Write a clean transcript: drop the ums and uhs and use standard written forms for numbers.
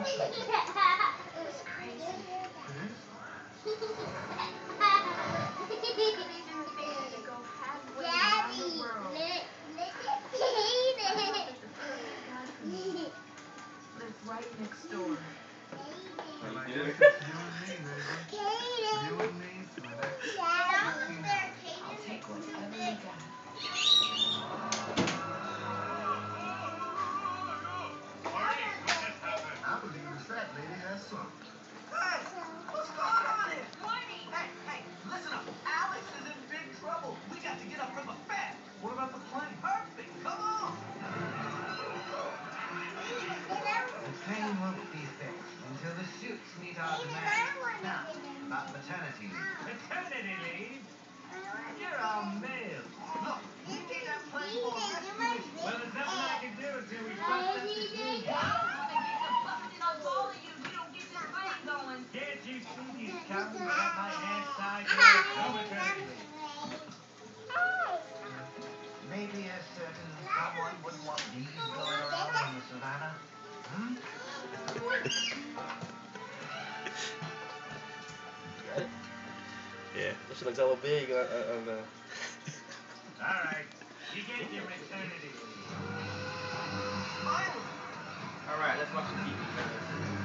It's crazy. Lives right next door. Well, I guess it's you and me, baby. You and me for the next 15 hours. I'll take whatever you got. I believe it's that lady has some. Hey, what's going on here? Morning. Hey, listen up. Alex is in big trouble. We got to get up from the fast. What about the plane? Perfect. Come on. The plane won't be fixed until the suits meet our demands. Now, about maternity leave. Maternity leave? You're all male. Look, we need that plane for a rescue mission. Well, there's nothing I can do until we bust up this thing. Can't you see these cows got my hands tied? No maternity leave. Maybe a certain someone wouldn't want these going around in the savannah. Hmm? Got it? Yeah. That shit looks hella big on the... All right. You get your maternity leave. Alright, let's watch the TV.